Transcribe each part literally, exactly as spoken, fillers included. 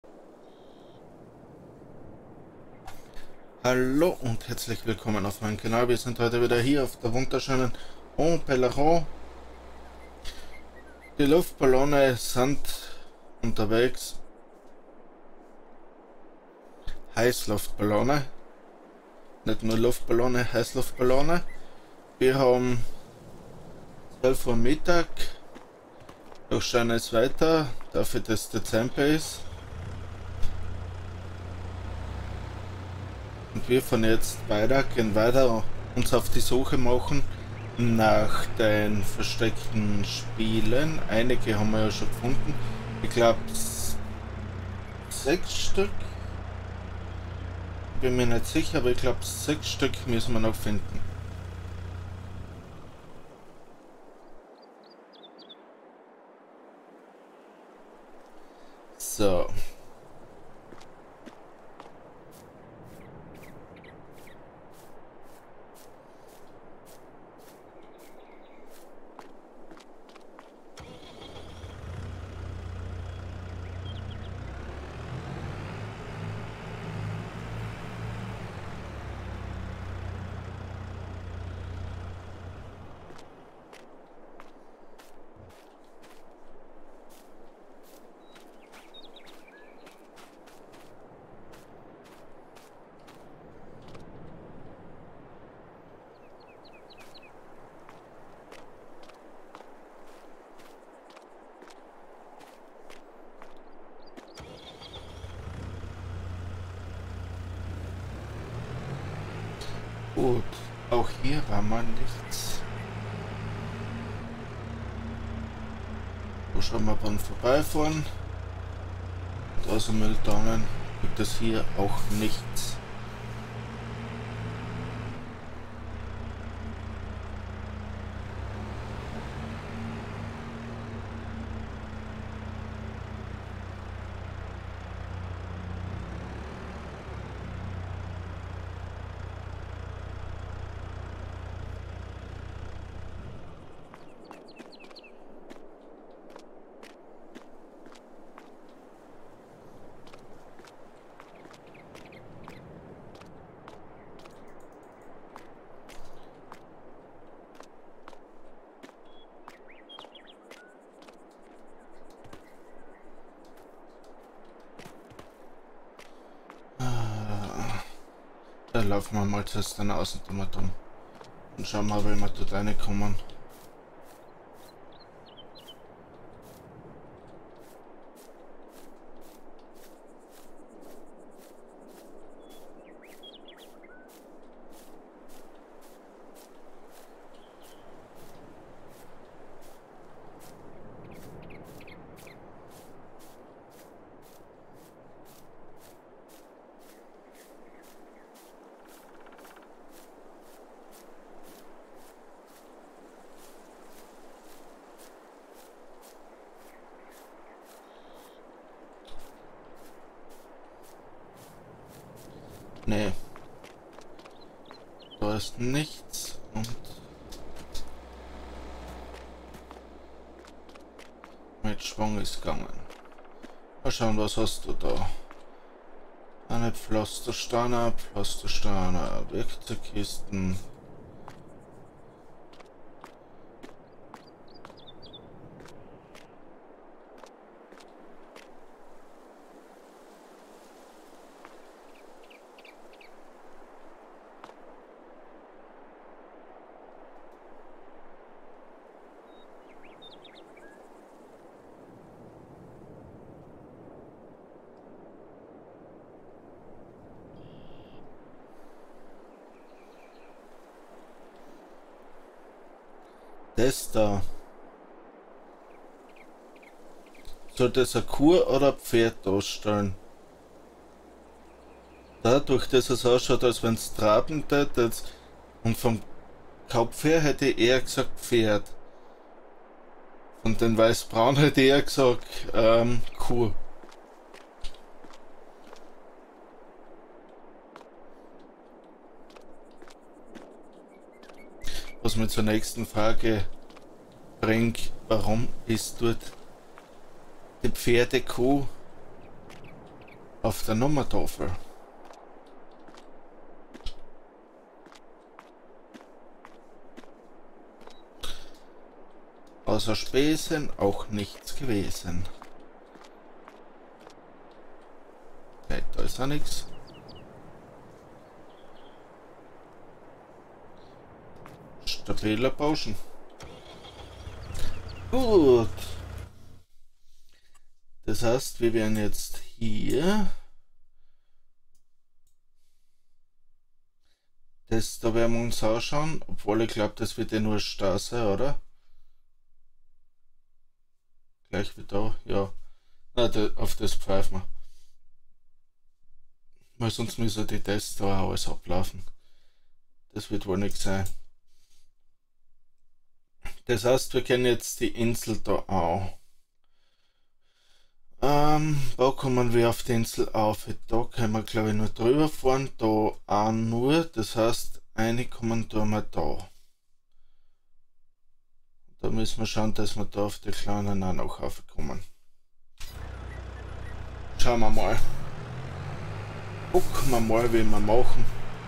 Hallo und herzlich willkommen auf meinem Kanal. Wir sind heute wieder hier auf der wunderschönen Peleron. Die Luftballone sind unterwegs. Heißluftballone. Nicht nur Luftballone, Heißluftballone. Wir haben zwölf Uhr Mittag. Doch schauen es weiter, dafür dass Dezember ist. Und wir von jetzt weiter, gehen weiter, uns auf die Suche machen nach den versteckten Spielen. Einige haben wir ja schon gefunden. Ich glaube sechs Stück. Bin mir nicht sicher, aber ich glaube sechs Stück müssen wir noch finden. So. Gut, auch hier war mal nichts. Wo schauen wir beim Vorbeifahren? Da sind Mülltonnen, gibt es hier auch nichts. Da laufen wir mal zuerst dann außen drum und schauen mal, wie wir dort reinkommen. Nee. Da ist nichts und mit Schwung ist gegangen. Mal schauen, was hast du da? Eine Pflastersteine, Pflastersteine, Werkzeugkisten. Das da. Soll das eine Kuh oder ein Pferd darstellen? Dadurch, dass es ausschaut, als wenn es traben tät, und vom Kopf her hätte ich eher gesagt Pferd. Von den Weißbraun hätte ich eher gesagt ähm, Kuh. Was mich zur nächsten Frage bringt, warum ist dort die Pferdekuh auf der Nummertafel. Außer Spesen auch nichts gewesen. Okay, da ist auch nichts. Stabiler Bauschen. Gut. Das heißt, wir werden jetzt hier. Das, da werden wir uns anschauen, obwohl ich glaube, das wird ja nur Straße, oder? Gleich wie da, ja. Na, da, auf das pfeifen wir. Weil sonst müssen die Tests da auch alles ablaufen. Das wird wohl nichts sein. Das heißt, wir kennen jetzt die Insel da auch. Ähm, wo kommen wir auf die Insel auf? Da können wir glaube ich nur drüber fahren, da auch nur. Das heißt, eine kommen tun wir da. Da müssen wir schauen, dass wir da auf die kleinen auch noch aufkommen. Schauen wir mal. Gucken wir mal, wie wir machen.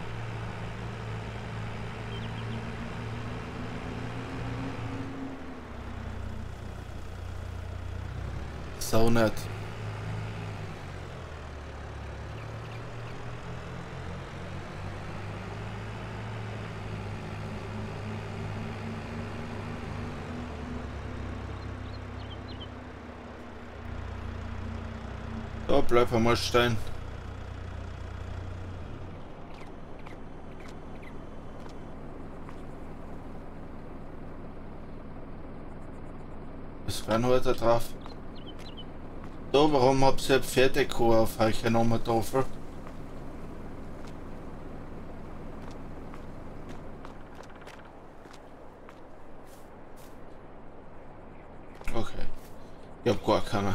So nicht. Da bleib einmal stehen. Das wäre nur da drauf. So, warum habt ihr Pferdeko auf euch Nummer Tafel? Okay. Ich hab gar keine.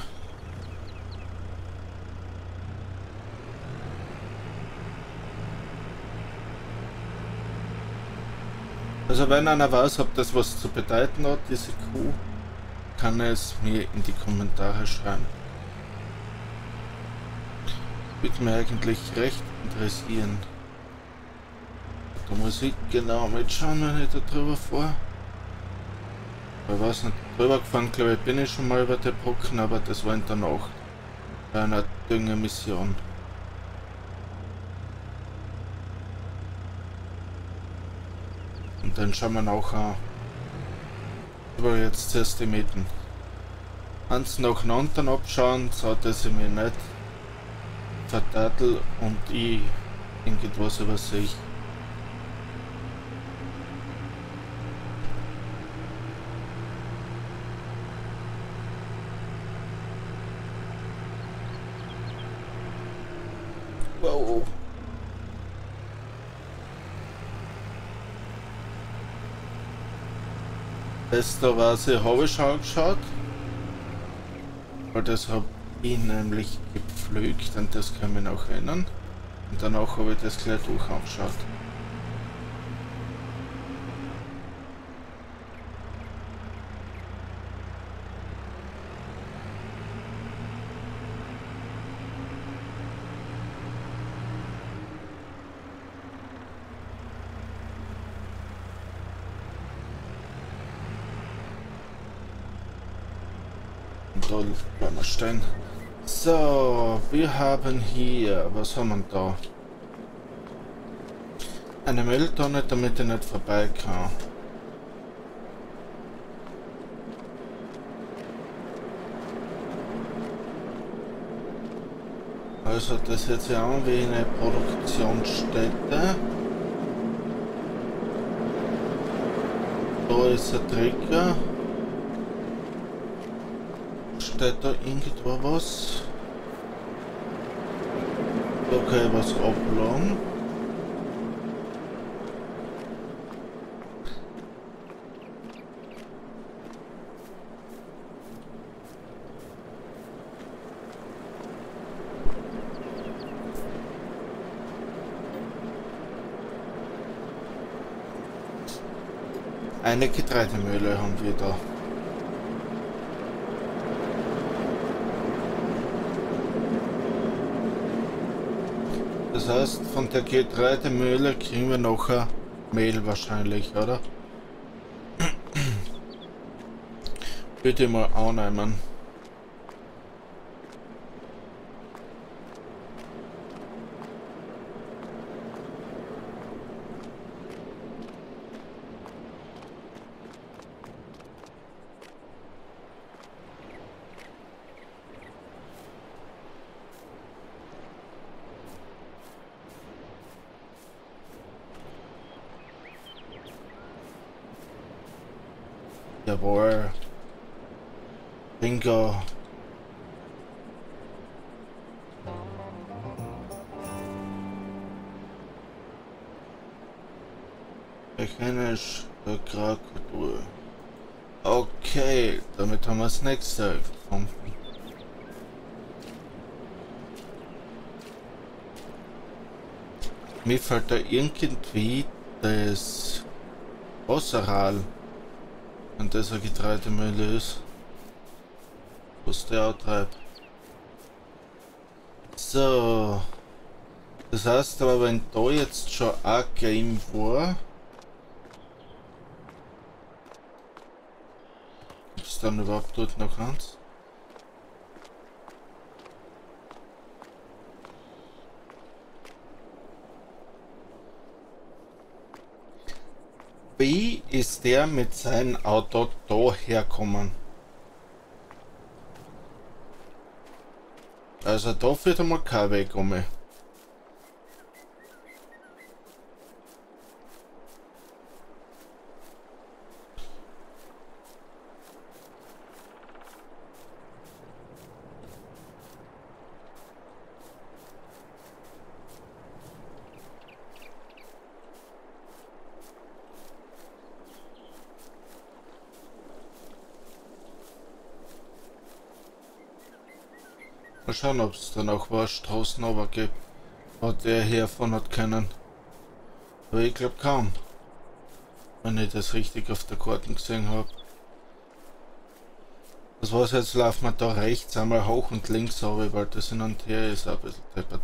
Also wenn einer weiß, ob das was zu bedeuten hat, diese Kuh, kann er es mir in die Kommentare schreiben. Würde mir eigentlich recht interessieren. Da muss ich genau mitschauen, wenn ich da drüber fahre. Ich weiß nicht, drüber gefahren, glaube ich, bin ich schon mal über die Brücken, aber das war in der Nacht. Bei einer Düngemission. Und dann schauen wir nachher an. Aber jetzt zuerst die Mieten. Eins nacheinander abschauen, so dass ich mich nicht vertattel und ich irgendwas übersehe. Wow. Das da was ich habe ich schon angeschaut, weil das habe ich nämlich gepflügt und das kann ich mich noch erinnern. Und danach habe ich das gleich durch angeschaut. Und da bleiben wir stehen. So, wir haben hier, was haben wir da? Eine Mülltonne, damit ich nicht vorbei kann. Also das hört sich an wie eine Produktionsstätte. Da ist ein Trigger. Steht da irgendwo was? Okay, was abladen. Eine Getreidemühle haben wir da. Das heißt, von der Getreidemühle kriegen wir nachher Mehl wahrscheinlich, oder? Bitte mal annehmen. Jawohl. Bingo. Mechanisch Agrarkultur. Okay, damit haben wir das nächste gefunden. Mir fällt da irgendwie das Wasserrad, wenn das eine Getreidemühle ist, was der auch treibt. So, das heißt aber, wenn da jetzt schon ein Game war, gibt es dann überhaupt dort noch eins? Wie ist der mit seinem Auto da herkommen? Also da führt einmal kein Weg um. Mal schauen, ob es dann auch was Straßen aber gibt, wo der herfahren hat können. Aber ich glaube kaum, wenn ich das richtig auf der Karte gesehen habe. Das war's, jetzt laufen wir da rechts einmal hoch und links runter, weil das hin und her ist ein bisschen deppert.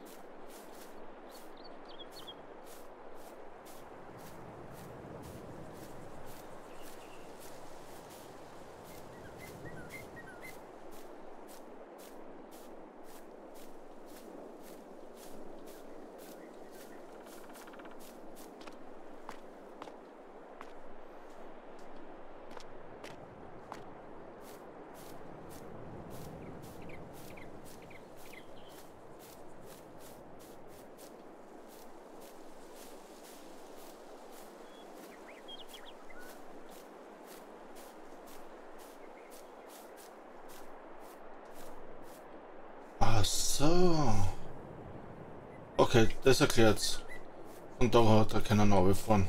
Ach so. Okay, das erklärt's. Und da hat er keinen runterfahren.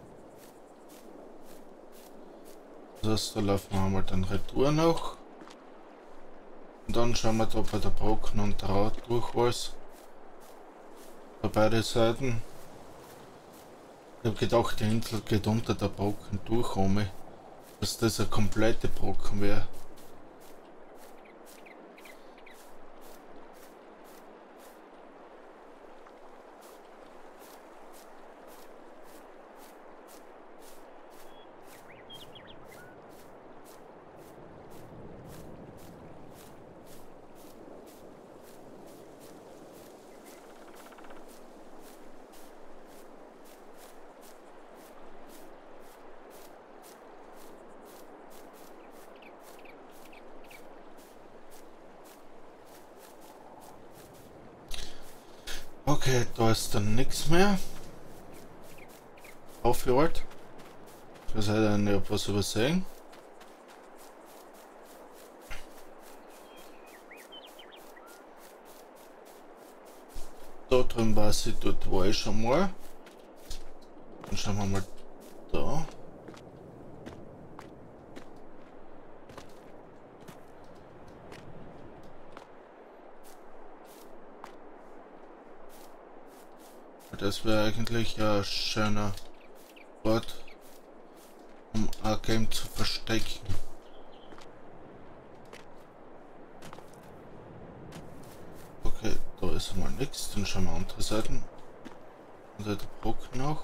Das heißt, da laufen wir einmal dann Retour noch. Und dann schauen wir da bei der Brocken und Draht durch alles. Bei beide Seiten. Ich habe gedacht, die Insel geht unter der Brocken durch, um, dass das eine komplette Brocken wäre. Okay, da ist dann nichts mehr. Aufgehört. Ich weiß nicht, ob was übersehen. Da drin weiß ich, dort war ich schon mal. Dann schauen wir mal da. Das wäre eigentlich ein schöner Ort, um ein Game zu verstecken. Okay, da ist einmal nichts. Dann schauen wir andere Seiten. Und der Brock noch.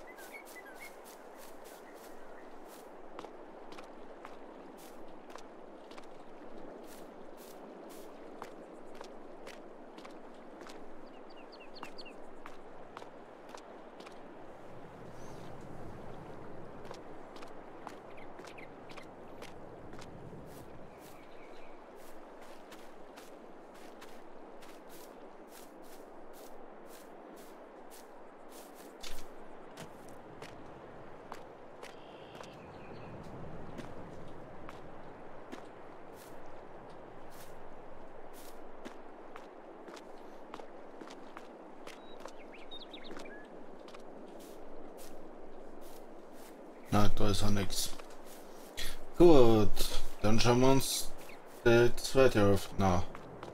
Na, da ist auch nichts. Gut, dann schauen wir uns die zweite Hälfte an.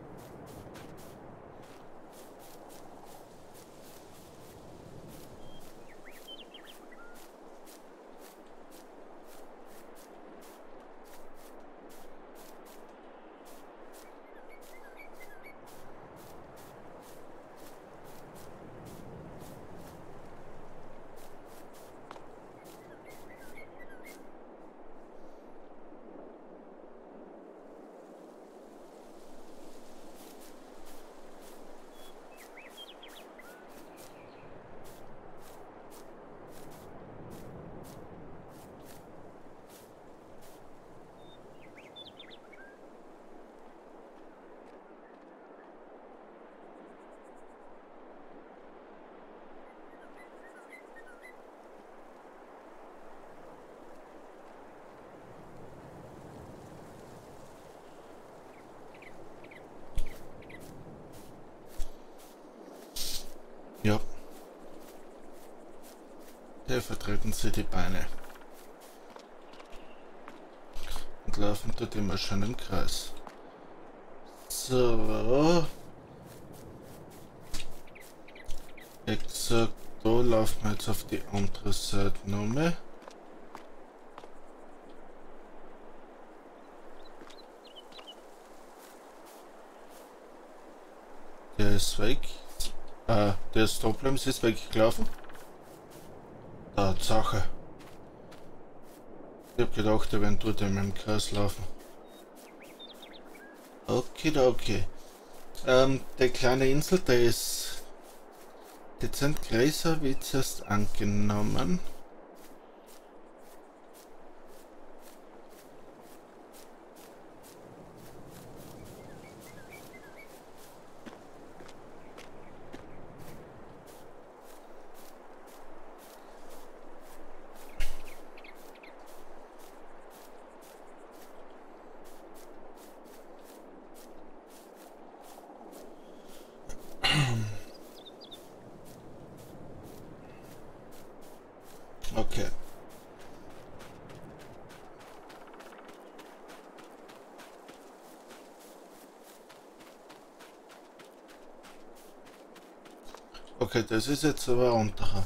Ja. Hier vertreten sie die Beine. Und laufen dort immer schön im Kreis. So. Exakt, da laufen wir jetzt auf die andere Seite nochmal. Der ist weg. Äh, der Stoplamps ist weggelaufen. Tatsache. Ich hab gedacht, er wird dort in meinem Kreis laufen. Okay, okay. Ähm, der kleine Insel, der ist dezent größer, wie zuerst angenommen. Okay. Okay, das ist jetzt aber unterer.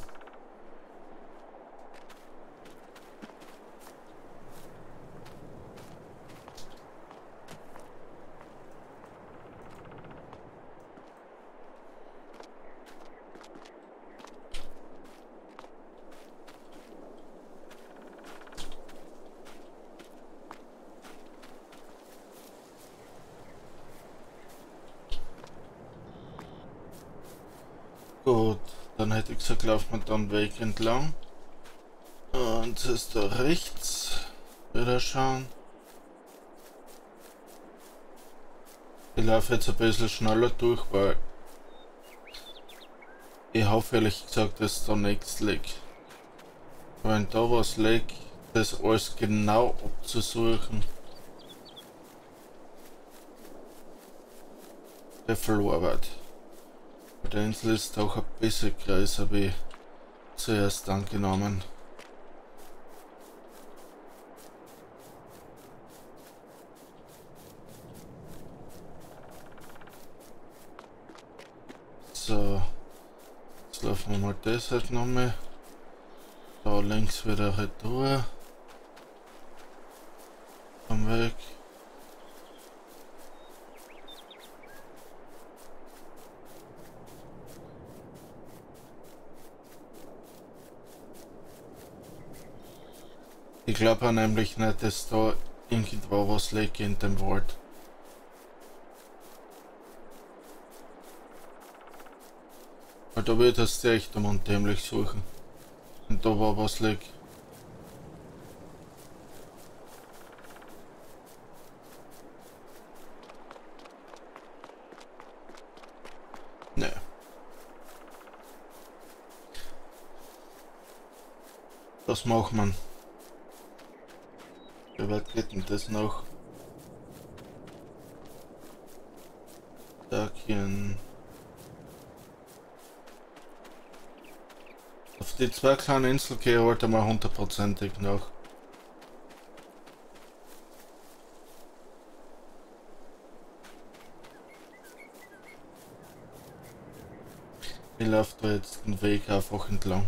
Gut, dann hätte ich gesagt, laufen wir dann Weg entlang. Und es ist da rechts. Wieder schauen. Ich laufe jetzt ein bisschen schneller durch, weil ich hoffe ehrlich gesagt, dass da nichts liegt. Wenn da was liegt, das alles genau abzusuchen, der verloren wird. Der Insel ist auch ein bisschen größer wie zuerst angenommen. So, jetzt laufen wir mal das halt nochmal. Da links wieder retour. Vom Weg. glaube auch nämlich nicht, dass da irgendwo was liegt in dem Wald. Weil da würdest du echt um und dämlich suchen. Und da war was liegt. Ne. Das macht man. Wie weit geht denn das noch? Dakin. Auf die zwei kleinen Inseln gehe ich heute mal hundertprozentig nach. Ich laufe da jetzt den Weg einfach entlang.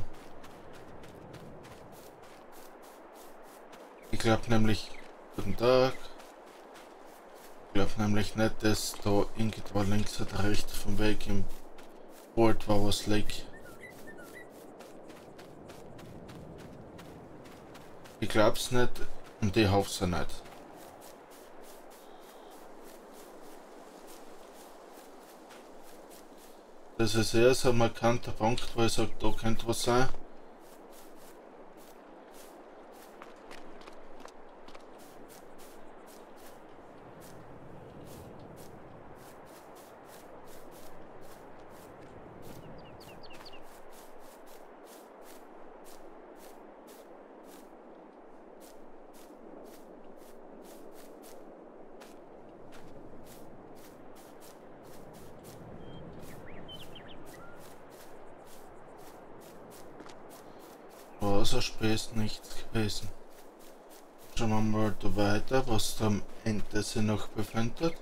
Ich glaube nämlich, guten Tag. Ich glaube nämlich nicht, dass da irgendwo links oder rechts vom Weg im Wald war was liegt. Ich glaub's nicht und ich hoff's auch nicht. Das ist eher so ein markanter Punkt, wo ich sage, da könnte was sein. Wasserspray ist nichts gewesen. Schauen wir mal da weiter, was da am Ende sich noch befindet.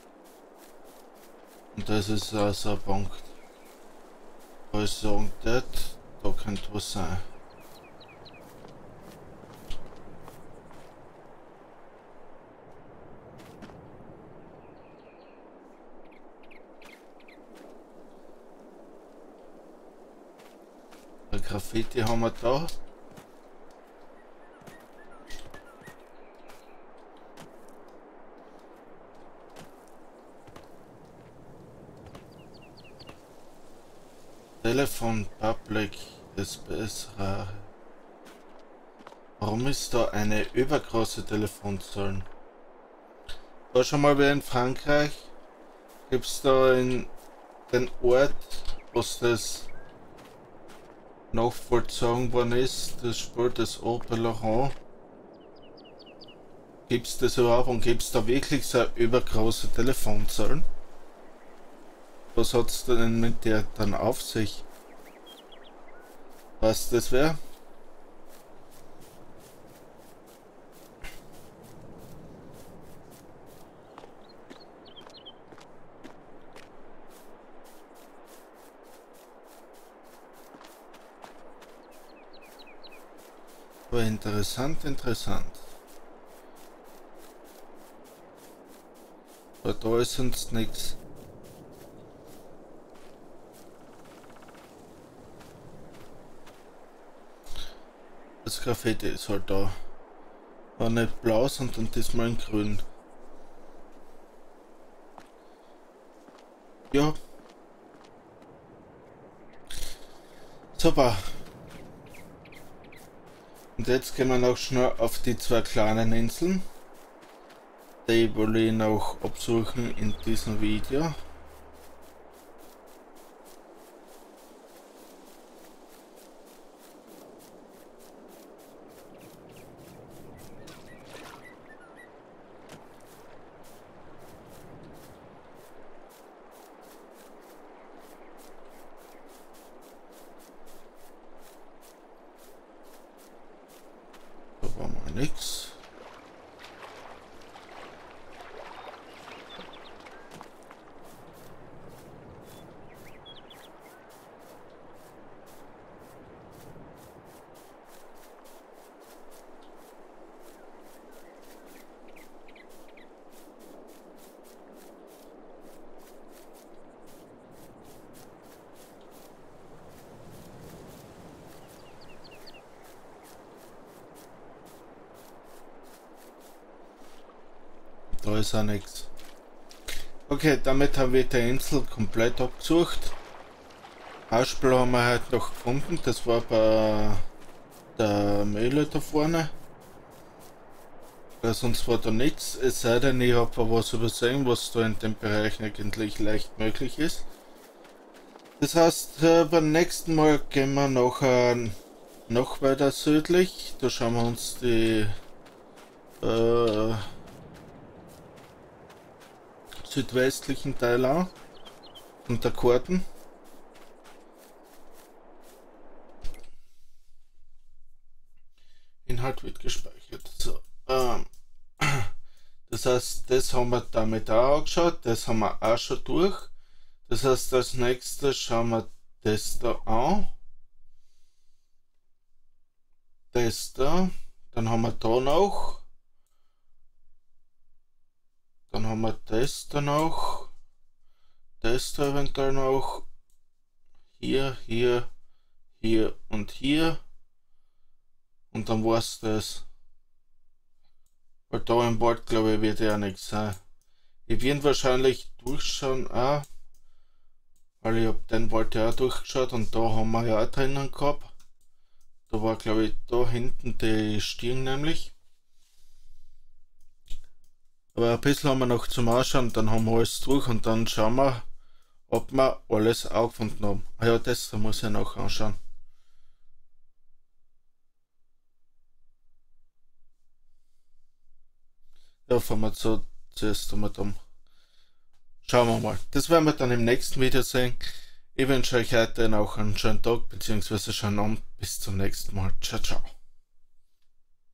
Und das ist also ein Punkt, wo ich sagen würde, da könnte was sein. Ein Graffiti haben wir da. Telefon Public ist besser. Warum ist da eine übergroße Telefonzelle? War schon mal wie in Frankreich? Gibt es da in den Ort, wo das nachvollzogen worden ist, das Spiel des Opel Laurent? Gibt es das überhaupt und gibt es da wirklich so eine übergroße Telefonzelle? Was hat es denn mit der dann auf sich? Was das wäre? Aber interessant, interessant. Aber da ist sonst nichts. Das Graffiti ist halt da. War nicht blau, sondern diesmal in grün. Ja. Super. Und jetzt gehen wir noch schnell auf die zwei kleinen Inseln. Die will ich noch absuchen in diesem Video. Da war mal nichts. da ist auch nichts. Okay, damit haben wir die Insel komplett abgesucht. Haarspiel haben wir halt noch gefunden, das war bei der Mühle da vorne. Ja, sonst war da nichts, es sei denn, ich habe was übersehen, was da in dem Bereich eigentlich leicht möglich ist. Das heißt, äh, beim nächsten Mal gehen wir noch, äh, noch weiter südlich. Da schauen wir uns die äh, südwestlichen Teile an und der Karten. Inhalt wird gespeichert. So, ähm, das heißt, das haben wir damit auch angeschaut, das haben wir auch schon durch. Das heißt, als nächstes schauen wir das da an. Das da. Dann haben wir da noch. Dann haben wir das da noch. Das da eventuell noch. Hier, hier, hier und hier. Und dann war es das. Weil da im Wald, glaube ich, wird ja nichts sein. Ich werde wahrscheinlich durchschauen auch. Weil ich habe den Wald ja auch durchgeschaut und da haben wir ja auch drinnen gehabt. Da war, glaube ich, da hinten die Stirn nämlich. Aber ein bisschen haben wir noch zum Ausschauen, dann haben wir alles durch und dann schauen wir, ob wir alles aufgefunden haben. Ah ja, das da muss ich noch anschauen. Ja, fahren wir zu, zuerst einmal da. Schauen wir mal. Das werden wir dann im nächsten Video sehen. Ich wünsche euch heute noch einen schönen Tag bzw. schönen Abend. Bis zum nächsten Mal. Ciao, ciao.